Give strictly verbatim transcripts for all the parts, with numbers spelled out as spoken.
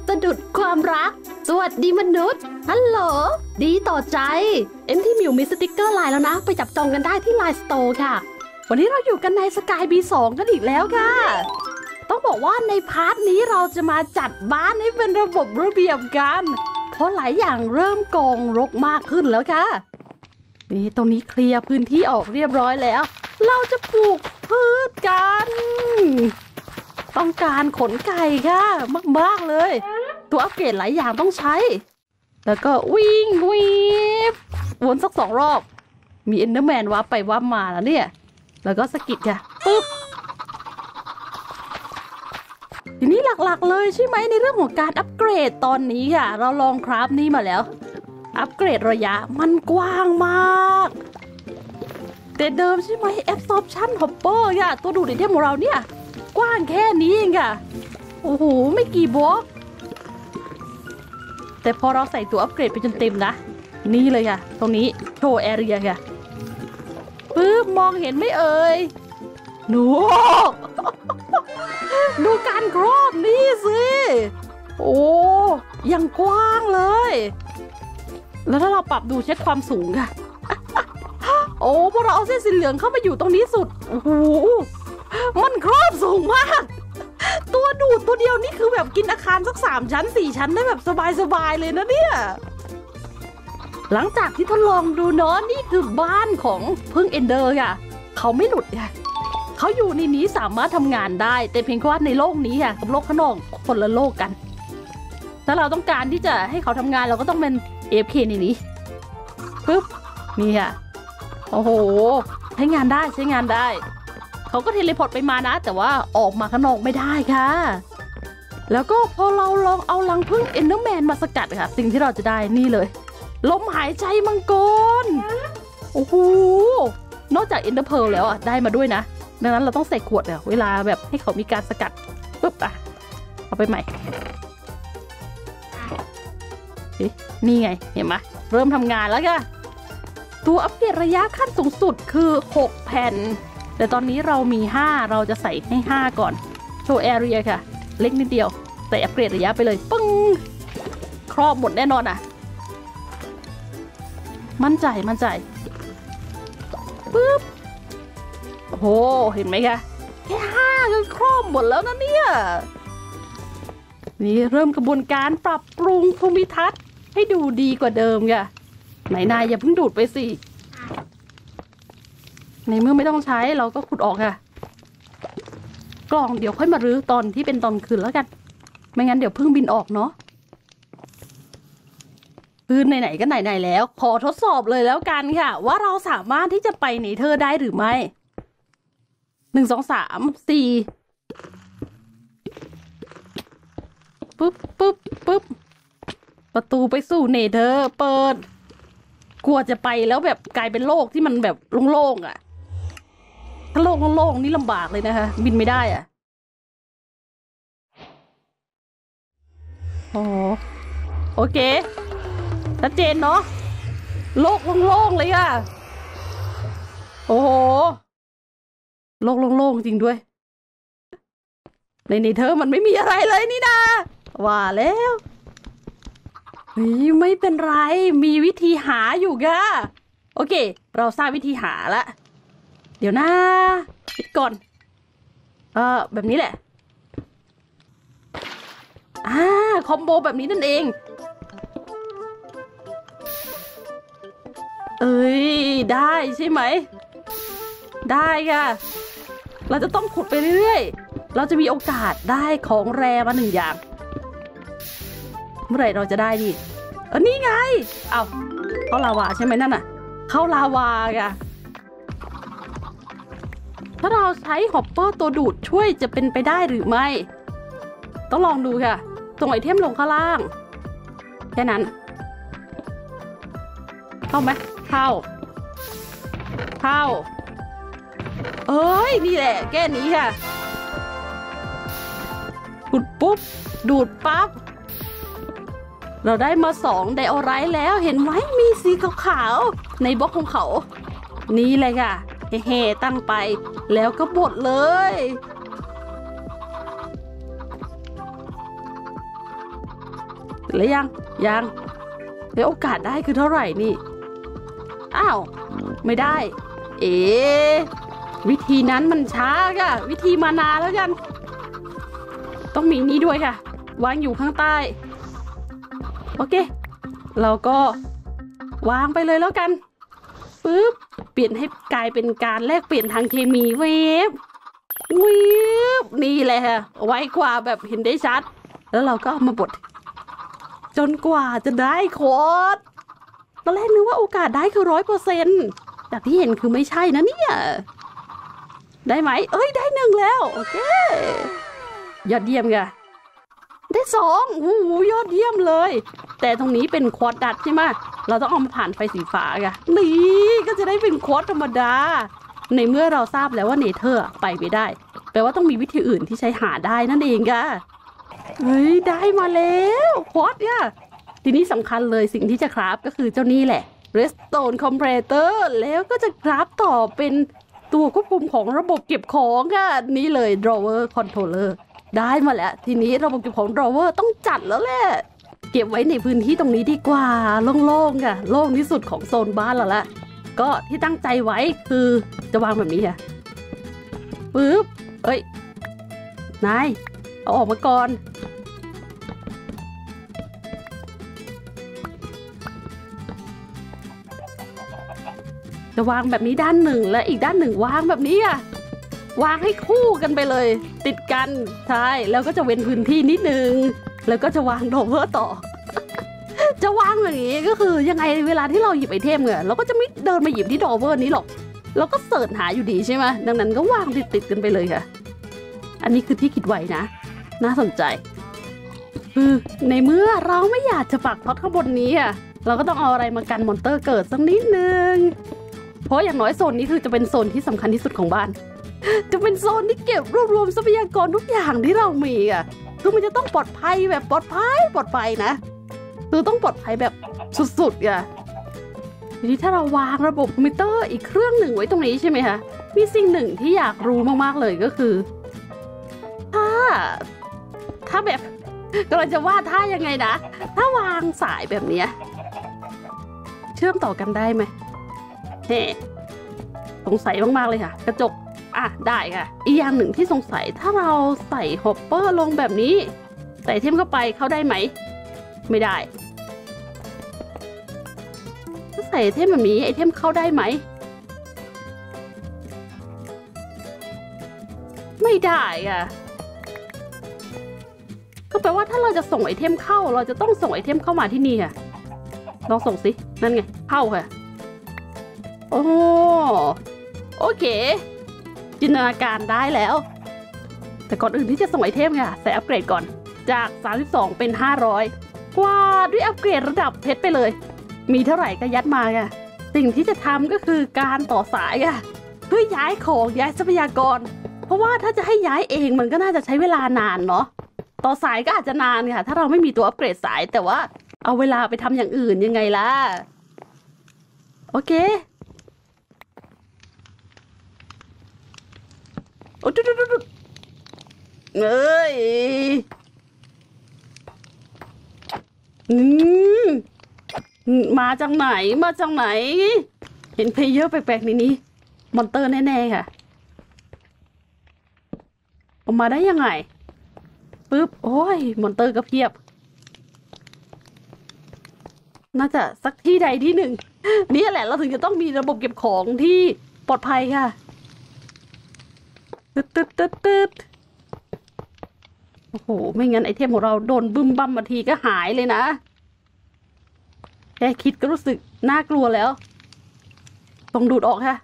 สะดุดความรักสวัสดีมนุษย์ฮัลโหลดีต่อใจเอ็มที่มิวมีสติกเกอร์ไลน์แล้วนะไปจับจองกันได้ที่ไลน์สโตร์ค่ะวันนี้เราอยู่กันในสกายบีสองกันอีกแล้วค่ะต้องบอกว่าในพาร์ทนี้เราจะมาจัดบ้านให้เป็นระบบระเบียบกันเพราะหลายอย่างเริ่มกองรกมากขึ้นแล้วค่ะนี่ตรงนี้เคลียร์พื้นที่ออกเรียบร้อยแล้วเราจะปลูกพืชกันต้องการขนไก่ค่ะมากๆเลยตัวอัปเกรดหลายอย่างต้องใช้แล้วก็วิ่งวิ่งวนสักสองรอบมีเอนเดอร์แมนวับไปวับมาแล้วเนี่ยแล้วก็สกิดค่ะปึ๊บทีนี้หลักๆเลยใช่ไหมในเรื่องของการอัปเกรดตอนนี้ค่ะเราลองคราฟนี่มาแล้วอัปเกรดระยะมันกว้างมากแต่เดิมใช่ไหม absorption hopper ค่ะตัวดูดไอเทมของเราเนี่ยกว้างแค่นี้เองค่ะโอ้โหไม่กี่บล็อกแต่พอเราใส่ตัวอัปเกรดไปจนเต็มนะนี่เลยค่ะตรงนี้โชว์แอเรียค่ะปึ๊บมองเห็นไหมเอ่ยหนูดูการครอบนี่สิโอ้ยังกว้างเลยแล้วถ้าเราปรับดูเช็คความสูงค่ะโอ้พอเราเอาเส้นสีเหลืองเข้ามาอยู่ตรงนี้สุดโอ้โหมันครอบสูงมากตัวดูดตัวเดียวนี่คือแบบกินอาคารสักสามชั้นสี่ชั้นได้แบบสบายๆเลยนะเนี่ยหลังจากที่ทดลองดูเนาะนี่คือบ้านของพึ่งเอนเดอร์ค่ะเขาไม่หลุดค่ะเขาอยู่ในนี้สามารถทำงานได้แต่เพียงแค่ว่าในโลกนี้ค่ะกับโลกข้างนอกคนละโลกกันถ้าเราต้องการที่จะให้เขาทำงานเราก็ต้องเป็น เอ เอฟ เค ในนี้ปึ๊บนี่ค่ะโอ้โหใช้งานได้ใช้งานได้เขาก็เทเลพอร์ตไปมานะแต่ว่าออกมาข้างนอกไม่ได้ค่ะแล้วก็พอเราลองเอารังผึ้งเอนเดอร์แมนมาสกัดค่ะสิ่งที่เราจะได้นี่เลยลมหายใจมังกรโอ้โหนอกจากเอนเดอร์เพลแล้วอ่ะได้มาด้วยนะดังนั้นเราต้องใส่ขวดเนี่ยเวลาแบบให้เขามีการสกัดปึ๊บอ่ะเอาไปใหม่นี่ไงเห็นไหมเริ่มทำงานแล้วค่ะตัวอัปเกรดระยะขั้นสูงสุดคือหกแผ่นแต่ตอนนี้เรามีห้าเราจะใส่ให้ห้าก่อนโชว์แอเรียค่ะเล็กนิดเดียวใส่อัปเกรดระยะไปเลยปึ้งครอบหมดแน่นอนอ่ะมั่นใจมั่นใจปึ๊บโอ้โหเห็นไหมคะแค่ห้าก็ครอบหมดแล้วนะเนี่ยนี่เริ่มกระบวนการปรับปรุงภูมิทัศน์ให้ดูดีกว่าเดิมค่ะไหนนายอย่าเพิ่งดูดไปสิในเมื่อไม่ต้องใช้เราก็ขุดออกค่ะกล่องเดี๋ยวค่อยมารื้อตอนที่เป็นตอนคืนแล้วกันไม่งั้นเดี๋ยวพึ่งบินออกเนาะคืนไหนๆก็ไหนๆแล้วขอทดสอบเลยแล้วกันค่ะว่าเราสามารถที่จะไปเนเธอร์ได้หรือไม่หนึ่งสองสามสี่ปึ๊บปึ๊บปึ๊บประตูไปสู่เนเธอร์เปิดกลัวจะไปแล้วแบบกลายเป็นโลกที่มันแบบโล่งๆอ่ะถ้าโลกโล่งๆนี่ลำบากเลยนะคะบินไม่ได้อ่ะโอ้โอเคชัดเจนเนาะโลกโล่งๆเลยอ่ะโอ้โหโลกโล่งๆจริงด้วยในเนเธอร์มันไม่มีอะไรเลยนี่นะว่าแล้วเฮ้ยไม่เป็นไรมีวิธีหาอยู่ค่ะโอเคเราทราบวิธีหาละเดี๋ยวนะปิดก่อนเออแบบนี้แหละอ่าคอมโบแบบนี้นั่นเองเอ้ยได้ใช่ไหมได้ค่ะเราจะต้องขุดไปเรื่อยๆเราจะมีโอกาสได้ของแรมาหนึ่งอย่างเมื่อไหร่เราจะได้ดิเออนี่ไงเอาเข้าลาวาใช่ไหมนั่นน่ะเข้าลาวาค่ะถ้าเราใช้ฮอปเปอร์ตัวดูดช่วยจะเป็นไปได้หรือไม่ต้องลองดูค่ะส่งไอเทมลงข้างล่างแค่นั้นเข้าไหมเข้าเข้าเอ้ยนี่แหละแก้นี้ค่ะขุดปุ๊บดูดปั๊บเราได้มาสองไดโอไรต์แล้วเห็นไหมมีสีขาวๆในบล็อกของเขานี่เลยค่ะเฮ่ๆตั้งไปแล้วก็บดเลยแล้วยังยังแล้วโอกาสได้คือเท่าไหร่นี่อ้าวไม่ได้เอ๋วิธีนั้นมันช้าค่ะวิธีมานาแล้วกันต้องมีนี้ด้วยค่ะวางอยู่ข้างใต้โอเคเราก็วางไปเลยแล้วกันปึ๊บเปลี่ยนให้กลายเป็นการแลกเปลี่ยนทางเคมีเวฟเวฟนี่แหละค่ะไวกว่าแบบเห็นได้ชัดแล้วเราก็เอามาบดจนกว่าจะได้โค้ดตอนแรกนึกว่าโอกาสได้คือร้อยเปอร์เซ็นต์แต่ที่เห็นคือไม่ใช่นะเนี่ยได้ไหมเอ้ยได้หนึ่งแล้วโอเคยอดเยี่ยมค่ะได้สองโอ้โหยอดเยี่ยมเลยแต่ตรงนี้เป็นควอดดัดใช่ไหมเราต้องเอามาผ่านไฟสีฟ้าค่ะนี่ก็จะได้เป็นควอดธรรมดาในเมื่อเราทราบแล้วว่าเนเธอร์ไปไม่ได้แปลว่าต้องมีวิธีอื่นที่ใช้หาได้นั่นเองค่ะเฮ้ยได้มาแล้วควอดเนี่ยทีนี้สำคัญเลยสิ่งที่จะคราฟก็คือเจ้านี่แหละ Redstone Compressor แล้วก็จะคราฟต่อเป็นตัวควบคุมของระบบเก็บของค่ะนี่เลย Drawer Controller ได้มาแล้วทีนี้ระบบเก็บของ Drawer ต้องจัดแล้วแหละเก็บไว้ในพื้นที่ตรงนี้ดีกว่าโล่งๆค่ะโล่งที่สุดของโซนบ้านแล้วละก็ที่ตั้งใจไว้คือจะวางแบบนี้ค่ะปึ๊บเอ้ยนายเอาออกมาก่อนจะวางแบบนี้ด้านหนึ่งและอีกด้านหนึ่งวางแบบนี้อ่ะวางให้คู่กันไปเลยติดกันใช่แล้วก็จะเว้นพื้นที่นิดนึงแล้วก็จะวางโดเวอร์ต่อ จะวางอย่างนี้ก็คือยังไงเวลาที่เราหยิบไอเทมเนี่ยเราก็จะไม่เดินมาหยิบที่โดเวอร์นี้หรอกเราก็เสิร์ชหาอยู่ดีใช่ไหมดังนั้นก็วางติดติดกันไปเลยค่ะอันนี้คือที่คิดไว้นะน่าสนใจคือในเมื่อเราไม่อยากจะปักท็อตข้างบนนี้อ่ะเราก็ต้องเอาอะไรมากันมอนเตอร์เกิดสักนิดนึงเพราะอย่างน้อยโซนนี้คือจะเป็นโซนที่สำคัญที่สุดของบ้านจะเป็นโซนที่เก็บรวบรวมทรัพยากรทุกอย่างที่เรามีอ่ะคือมันจะต้องปลอดภัยแบบปลอดภัยปลอดภัยนะคือต้องปลอดภัยแบบสุดๆอ่ะทีนี้ถ้าเราวางระบบคอมพิวเตอร์อีกเครื่องหนึ่งไว้ตรงนี้ใช่ไหมคะมีสิ่งหนึ่งที่อยากรู้มากๆเลยก็คือถ้าถ้าแบบกำลังจะว่าถ้ายังไงนะถ้าวางสายแบบนี้เชื่อมต่อกันได้ไหมเฮ้สงสัยมากๆเลยค่ะกระจกอ่ะได้ค่ะอีกอย่างหนึ่งที่สงสัยถ้าเราใส่ฮอปเปอร์ลงแบบนี้ใส่เทมเข้าไปเข้าได้ไหมไม่ได้ถ้าใส่เทมแบบนี้ไอเทมเข้าได้ไหมไม่ได้อ่ะก็แปลว่าถ้าเราจะส่งไอเทมเข้าเราจะต้องส่งไอเทมเข้ามาที่นี่ค่ะลองส่งสินั่นไงเข้าค่ะโอ้โอเคจินตนาการได้แล้วแต่ก่อนอื่นที่จะส่งไอเทมค่ะใส่อัปเกรดก่อนจากสามสิบสองเป็นห้าร้อยกว่าด้วยอัปเกรดระดับเพชรไปเลยมีเท่าไหร่ก็ยัดมาค่ะสิ่งที่จะทำก็คือการต่อสายค่ะเพื่อย้ายของย้ายทรัพยากรเพราะว่าถ้าจะให้ย้ายเองมันก็น่าจะใช้เวลานานเนาะต่อสายก็อาจจะนานค่ะถ้าเราไม่มีตัวอัปเกรดสายแต่ว่าเอาเวลาไปทำอย่างอื่นยังไงล่ะโอเคโอ้ดุดุดุดุเอ้ยอืมมาจากไหนมาจากไหนเห็นเพลเยอร์แปลกๆในนี้มอนเตอร์แน่ๆค่ะออกมาได้ยังไงปึ๊บโอ้ยมอนเตอร์ก็เพียบน่าจะสักที่ใดที่หนึ่งนี่แหละเราถึงจะต้องมีระบบเก็บของที่ปลอดภัยค่ะตึ๊ดตึ๊ดตึ๊ดตึ๊ดโอ้โหไม่งั้นไอเทมของเราโดนบึ้มบั้มมาทีก็หายเลยนะแค่คิดก็รู้สึกน่ากลัวแล้วต้องดูดออกค่ะ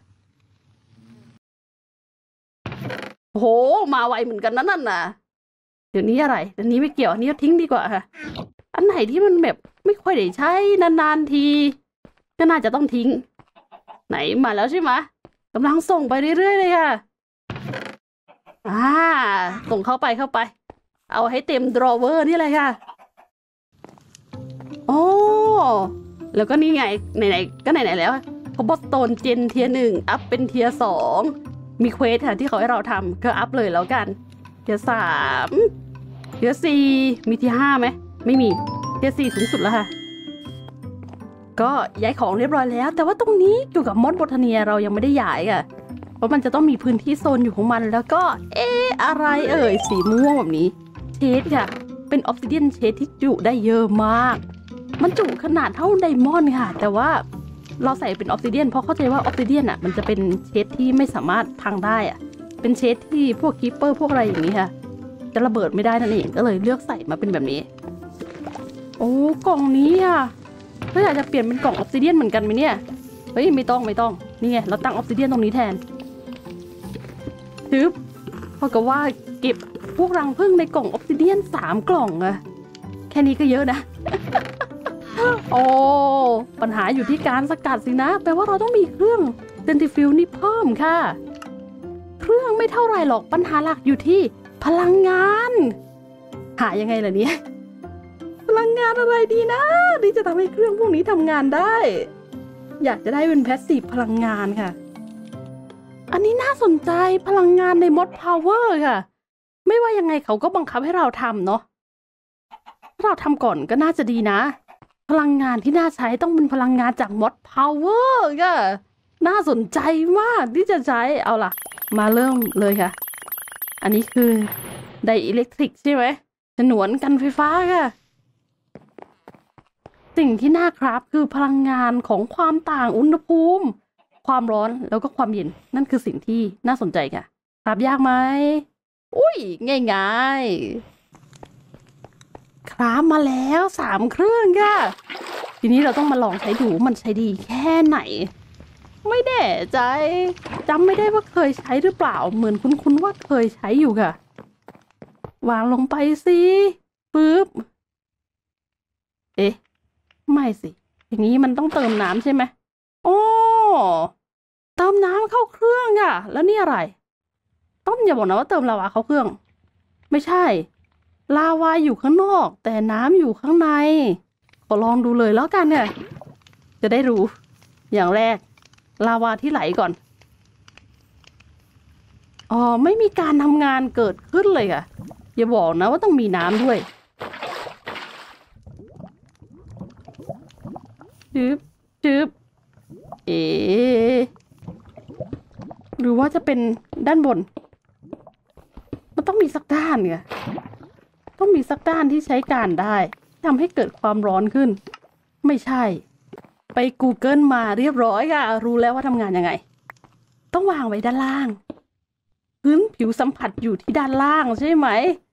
โอ้โหมาไวเหมือนกันนะนั่นน่ะเดี๋ยวนี้อะไรอันนี้ไม่เกี่ยวอันนี้ทิ้งดีกว่าค่ะอันไหนที่มันแบบไม่ค่อยได้ใช้นานๆทีก็น่าจะต้องทิ้งไหนมาแล้วใช่ไหมกำลังส่งไปเรื่อยๆเลยค่ะอ่าส่งเข้าไปเข้าไปเอาให้เต็มดรอเวอร์นี่เลยค่ะโอ้แล้วก็นี่ไงไหนๆก็ไหนๆแล้วพอบอสโตนเจนเทียหนึ่งอัพเป็นเทียสองมีเควสค่ะที่เขาให้เราทำก็อัพเลยแล้วกันเทียสามเทียสี่มีเทียห้าไหมไม่มีเทีทีสี่สูงสุดแล้วค่ะก็ย้ายของเรียบร้อยแล้วแต่ว่าตรงนี้เกี่ยวกับมอสโบทาเนียเรายังไม่ได้ย้ายอ่ะเพราะมันจะต้องมีพื้นที่โซนอยู่ของมันแล้วก็เอ๊ะอะไรเอ่ยสีม่วงแบบนี้เชดค่ะเป็นออฟซิเดียนเชดที่จุได้เยอะมากมันจุขนาดเท่าไดมอนด์ค่ะแต่ว่าเราใส่เป็นออฟซิเดียนเพราะเข้าใจว่าออฟซิเดียนอ่ะมันจะเป็นเชดที่ไม่สามารถพังได้อ่ะเป็นเชดที่พวกคีปเปอร์พวกอะไรอย่างนี้ค่ะจะระเบิดไม่ได้นั่นเองก็เลยเลือกใส่มาเป็นแบบนี้โอ้กล่องนี้อ่ะก็อยากจะเปลี่ยนเป็นกล่องออฟซิเดียนเหมือนกันไหมเนี่ยเฮ้ยไม่ต้องไม่ต้องนี่ไงเราตั้งออฟซิเดียนตรงนี้แทนทึบเพราะกับว่าเก็บพวกรังผึ้งในกล่องออฟซิเดียนสามกล่องอะแค่นี้ก็เยอะนะ โอ้ปัญหาอยู่ที่การสกัดสินะแปลว่าเราต้องมีเครื่องเซนติฟิวนี่เพิ่มค่ะเครื่องไม่เท่าไรหรอกปัญหาหลักอยู่ที่พลังงานหายังไงล่ะเนี่ยพลังงานอะไรดีนะที่จะทำให้เครื่องพวกนี้ทำงานได้อยากจะได้เป็นแพสซีฟพลังงานค่ะอันนี้น่าสนใจพลังงานในมอดพาวเวอร์ค่ะไม่ว่ายังไงเขาก็บังคับให้เราทำเนาะเราทำก่อนก็น่าจะดีนะพลังงานที่น่าใช้ต้องเป็นพลังงานจากมอดพาวเวอร์ค่ะน่าสนใจมากที่จะใช้เอาล่ะมาเริ่มเลยค่ะอันนี้คือไดอิเล็กทริกใช่ไหมฉนวนกันไฟฟ้าค่ะสิ่งที่น่าครับคือพลังงานของความต่างอุณหภูมิความร้อนแล้วก็ความเย็นนั่นคือสิ่งที่น่าสนใจค่ะครับยากไหมอุ้ยง่ายๆครับมาแล้วสามเครื่องค่ะทีนี้เราต้องมาลองใช้ดูมันใช้ดีแค่ไหนไม่แน่ใจจำไม่ได้ว่าเคยใช้หรือเปล่าเหมือนคุ้นๆว่าเคยใช้อยู่ค่ะวางลงไปสิปึ๊บเอ๊ะไม่สิอย่างนี้มันต้องเติมน้ำใช่ไหมโอ้เติมน้ำเข้าเครื่องค่ะแล้วนี่อะไรต้องอย่าบอกนะว่าเติมลาวาเข้าเครื่องไม่ใช่ลาวาอยู่ข้างนอกแต่น้ำอยู่ข้างในขอลองดูเลยแล้วกันเนี่ยจะได้รู้อย่างแรกลาวาที่ไหลก่อนอ๋อไม่มีการทำงานเกิดขึ้นเลยค่ะอย่าบอกนะว่าต้องมีน้ำด้วยจึ๊บจึ๊บเอ๋หรือว่าจะเป็นด้านบนมันต้องมีสักด้านไงต้องมีสักด้านที่ใช้การได้ทำให้เกิดความร้อนขึ้นไม่ใช่ไป Google มาเรียบร้อยค่ะรู้แล้วว่าทำงานยังไงต้องวางไว้ด้านล่างพื้นผิวสัมผัสอยู่ที่ด้านล่างใช่ไหม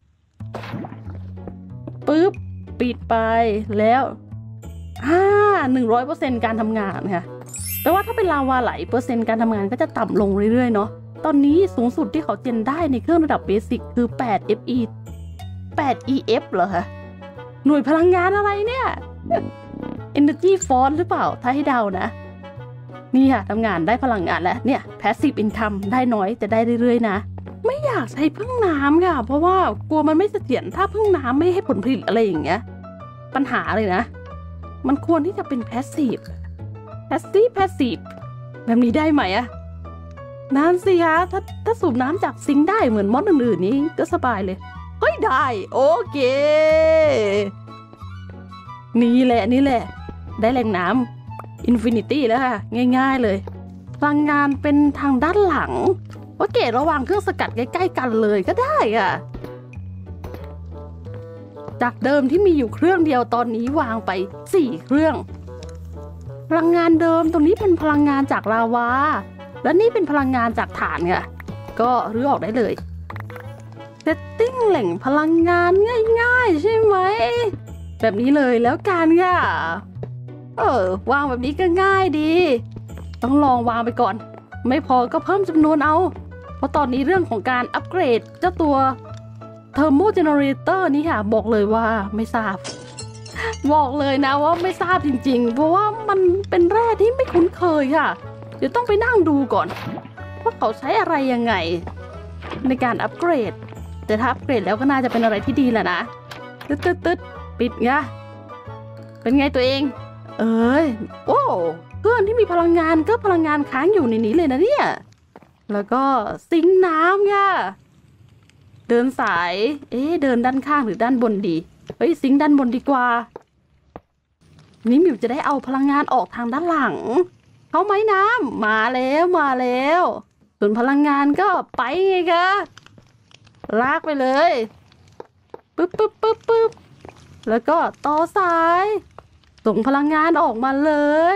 ปึ๊บปิดไปแล้วอ่าหนึ่งร้อยเปอร์เซ็นต์การทำงานค่ะแปลว่าถ้าเป็นลาวาไหลเปอร์เซ็นต์การทำงานก็จะต่ำลงเรื่อยๆเนาะตอนนี้สูงสุดที่เขาเจนได้ในเครื่องระดับเบสิกคือแปด เอฟ อี แปด อี เอฟ เหรอคะหน่วยพลังงานอะไรเนี่ย Energy Force หรือเปล่าถ้าให้เดานะนี่ค่ะทำงานได้พลังงานแล้วเนี่ย Passive Income ได้น้อยแต่ได้เรื่อยๆนะไม่อยากใช้พึ่งน้ำค่ะเพราะว่ากลัวมันไม่เสถียรถ้าพึ่งน้ำไม่ให้ผลผลิตอะไรอย่างเงี้ยปัญหาเลยนะมันควรที่จะเป็น Passive Passive Passive แบบนี้ได้ไหมอะนั่นสิคะถ้าถ้าสูบน้ำจากซิงค์ได้เหมือนมอดอื่นๆนี้ก็สบายเลยเฮ้ยได้โอเคนี่แหละนี่แหละได้แหล่งน้ำอินฟินิตี้แล้วค่ะง่ายๆเลยพลังงานเป็นทางด้านหลังว่าเกตระวางเครื่องสกัดใกล้ๆกันเลยก็ได้ค่ะจากเดิมที่มีอยู่เครื่องเดียวตอนนี้วางไปสี่เครื่องพลังงานเดิมตรงนี้เป็นพลังงานจากลาวาและนี่เป็นพลังงานจากถ่านค่ะก็รื้อออกได้เลยเซตติ้งแหล่งพลังงานง่ายๆใช่ไหมแบบนี้เลยแล้วกันค่ะเออวางแบบนี้ก็ง่ายดีต้องลองวางไปก่อนไม่พอก็เพิ่มจำนวนเอาเพราะตอนนี้เรื่องของการอัปเกรดเจ้าตัวเทอร์โมเจเนเรเตอร์นี่ค่ะบอกเลยว่าไม่ทราบบอกเลยนะว่าไม่ทราบจริงๆเพราะว่ามันเป็นแร่ที่ไม่คุ้นเคยค่ะเดี๋ยวต้องไปนั่งดูก่อนว่าเขาใช้อะไรยังไงในการอัปเกรดแต่ถ้าอัปเกรดแล้วก็น่าจะเป็นอะไรที่ดีแหละนะตึ๊ดตึ๊ดตึ๊ดปิดไงเป็นไงตัวเองเอ้ยโอ้เครื่องที่มีพลังงานก็พลังงานค้างอยู่ในนี้เลยนะเนี่ยแล้วก็ซิงค์น้ำค่ะเดินสายเอ๊ะเดินด้านข้างหรือด้านบนดีเฮ้ยซิงค์ด้านบนดีกว่านี่หมิวจะได้เอาพลังงานออกทางด้านหลังเข้าไหมน้ำมาแล้วมาแล้วส่วนพลังงานก็ไปไงคะลากไปเลยปึ๊บปึ๊บปึ๊บปึ๊บแล้วก็ต่อสายส่งพลังงานออกมาเลย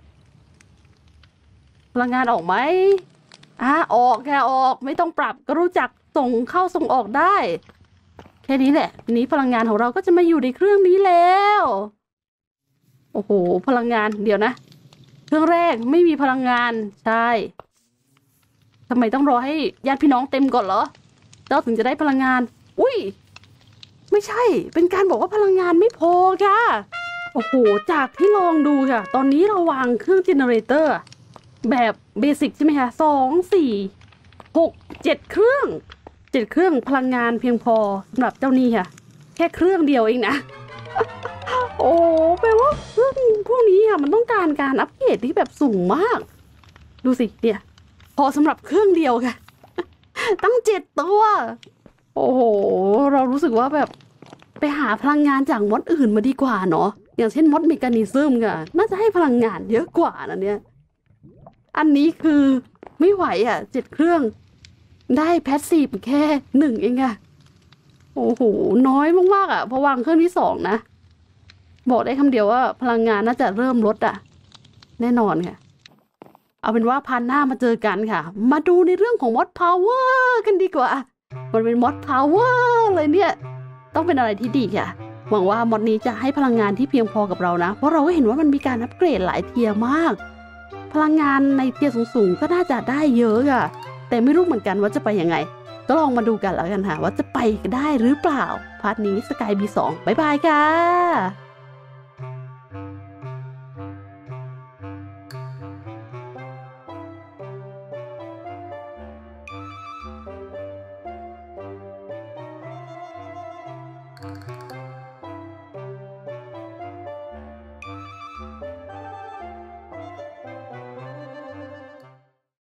พลังงานออกไหมอ่ะออกแค่ออกไม่ต้องปรับก็รู้จักส่งเข้าส่งออกได้แค่นี้แหละทีนี้พลังงานของเราก็จะมาอยู่ในเครื่องนี้แล้วโอ้โหพลังงานเดี๋ยวนะเครื่องแรกไม่มีพลังงานใช่ทำไมต้องรอให้ญาติพี่น้องเต็มก่อนเหรอเจ้าถึงจะได้พลังงานอุ้ยไม่ใช่เป็นการบอกว่าพลังงานไม่พอค่ะโอ้โหจากที่ลองดูค่ะตอนนี้เราวางเครื่องเจเนเรเตอร์แบบเบสิกใช่ไหมคะสองสี่หกเจ็ดเครื่องเจ็ดเครื่องพลังงานเพียงพอสำหรับเจ้านี่ค่ะแค่เครื่องเดียวเองนะ โอ้แปลว่าเครื่องพวกนี้ค่ะมันต้องการการอัปเกรดที่แบบสูงมากดูสิเนี่ยพอสำหรับเครื่องเดียวค่ะ ตั้งเจ็ดตัวโอ้โหเรารู้สึกว่าแบบไปหาพลังงานจากมอดอื่นมาดีกว่าเนาะอย่างเช่นมอดเมกานิซึมค่ะน่าจะให้พลังงานเยอะกว่านะเนี่ยอันนี้คือไม่ไหวอ่ะเจ็ดเครื่องได้แพสซีฟแค่หนึ่งเองอะโอ้โหน้อยมากๆอ่ะพอวางเครื่องที่สองนะบอกได้คำเดียวว่าพลังงานน่าจะเริ่มลดอ่ะแน่นอนค่ะเอาเป็นว่าพันหน้ามาเจอกันค่ะมาดูในเรื่องของมอดพาวเวอร์กันดีกว่ามันเป็นมอดพาวเวอร์เลยเนี่ยต้องเป็นอะไรที่ดีค่ะหวังว่ามอดนี้จะให้พลังงานที่เพียงพอกับเรานะเพราะเราก็เห็นว่ามันมีการอัปเกรดหลายเทียร์มากพลังงานในเทียร์สูงๆก็น่าจะได้เยอะค่ะแต่ไม่รู้เหมือนกันว่าจะไปยังไงก็ลองมาดูกันแล้วกันค่ะว่าจะไปได้หรือเปล่าพาร์ทนี้สกายบีสองบ๊ายบายค่ะ